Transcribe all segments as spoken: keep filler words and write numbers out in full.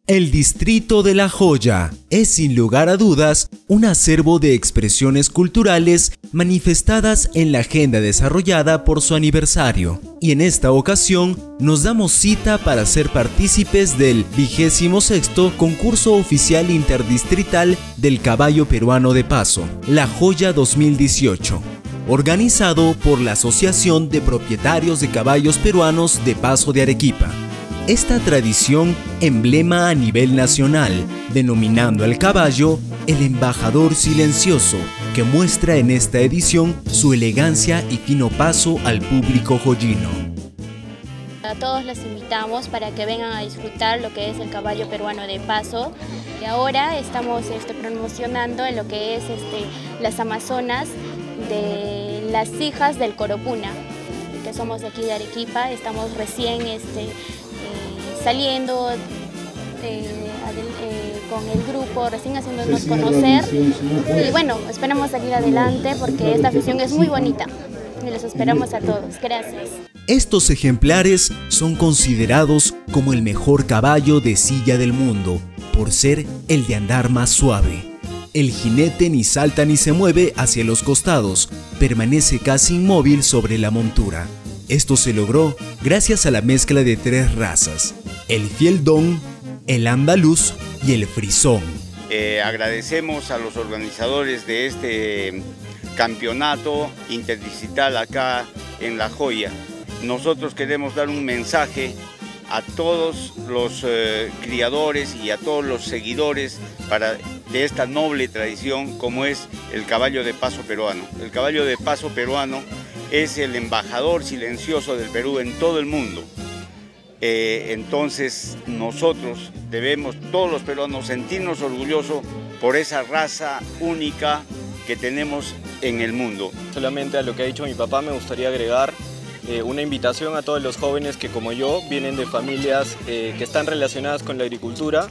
El Distrito de La Joya es sin lugar a dudas un acervo de expresiones culturales manifestadas en la agenda desarrollada por su aniversario. Y en esta ocasión nos damos cita para ser partícipes del vigésimo sexto concurso oficial interdistrital del caballo peruano de paso, La Joya dos mil dieciocho, organizado por la Asociación de Propietarios de Caballos Peruanos de Paso de Arequipa. Esta tradición emblema a nivel nacional, denominando al caballo el embajador silencioso, que muestra en esta edición su elegancia y fino paso al público joyino. A todos los invitamos para que vengan a disfrutar lo que es el caballo peruano de paso, y ahora estamos este, promocionando en lo que es este, las amazonas de las hijas del Coropuna, que somos de aquí de Arequipa. Estamos recién este, saliendo eh, eh, con el grupo, recién haciéndonos conocer, y bueno, esperamos salir adelante porque esta afición es muy bonita y los esperamos a todos. Gracias. Estos ejemplares son considerados como el mejor caballo de silla del mundo por ser el de andar más suave. El jinete ni salta ni se mueve hacia los costados, permanece casi inmóvil sobre la montura. Esto se logró gracias a la mezcla de tres razas: el fieldón, el andaluz y el frisón. Eh, agradecemos a los organizadores de este campeonato interdistrital acá en La Joya. Nosotros queremos dar un mensaje a todos los eh, criadores y a todos los seguidores para, de esta noble tradición como es el caballo de paso peruano. El caballo de paso peruano es el embajador silencioso del Perú en todo el mundo. Eh, entonces nosotros debemos, todos los peruanos, sentirnos orgullosos por esa raza única que tenemos en el mundo. Solamente a lo que ha dicho mi papá me gustaría agregar eh, una invitación a todos los jóvenes que, como yo, vienen de familias eh, que están relacionadas con la agricultura,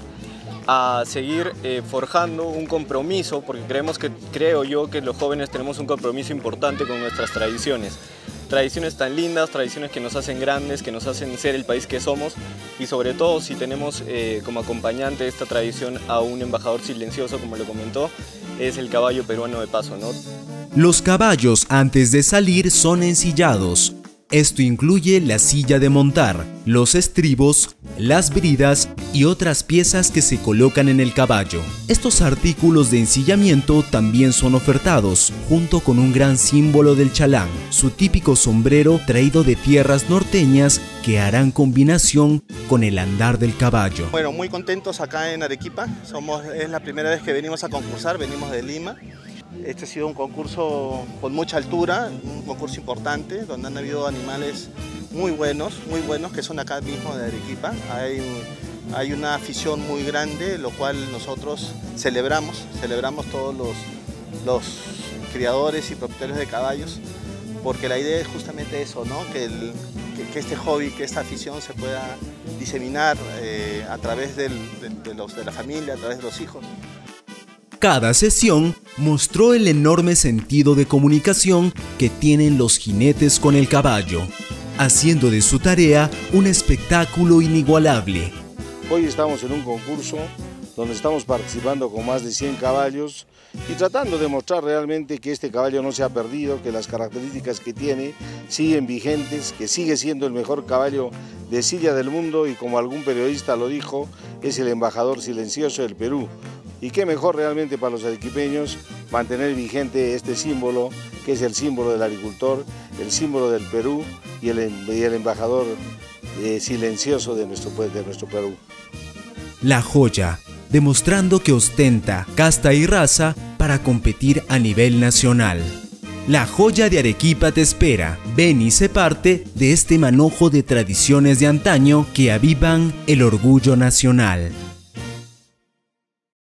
a seguir eh, forjando un compromiso, porque creemos que, creo yo que los jóvenes tenemos un compromiso importante con nuestras tradiciones. Tradiciones tan lindas, tradiciones que nos hacen grandes, que nos hacen ser el país que somos, y sobre todo si tenemos eh, como acompañante de esta tradición a un embajador silencioso, como lo comentó, es el caballo peruano de paso, ¿no? Los caballos antes de salir son ensillados. Esto incluye la silla de montar, los estribos, las bridas y otras piezas que se colocan en el caballo. Estos artículos de ensillamiento también son ofertados, junto con un gran símbolo del chalán, su típico sombrero traído de tierras norteñas que harán combinación con el andar del caballo. Bueno, muy contentos acá en Arequipa. Somos, es la primera vez que venimos a concursar, venimos de Lima. Este ha sido un concurso con mucha altura, un concurso importante, donde han habido animales muy buenos, muy buenos, que son acá mismo de Arequipa. Hay, hay una afición muy grande, lo cual nosotros celebramos, celebramos todos los, los criadores y propietarios de caballos, porque la idea es justamente eso, ¿no? Que, el, que, que este hobby, que esta afición se pueda diseminar eh, a través del, de, de, los, de la familia, a través de los hijos. Cada sesión mostró el enorme sentido de comunicación que tienen los jinetes con el caballo, haciendo de su tarea un espectáculo inigualable. Hoy estamos en un concurso donde estamos participando con más de cien caballos y tratando de mostrar realmente que este caballo no se ha perdido, que las características que tiene siguen vigentes, que sigue siendo el mejor caballo de silla del mundo y, como algún periodista lo dijo, es el embajador silencioso del Perú. Y qué mejor realmente para los arequipeños mantener vigente este símbolo, que es el símbolo del agricultor, el símbolo del Perú y el, y el embajador eh, silencioso de nuestro, de nuestro Perú. La Joya, demostrando que ostenta casta y raza para competir a nivel nacional. La Joya de Arequipa te espera. Ven y sé parte de este manojo de tradiciones de antaño que avivan el orgullo nacional.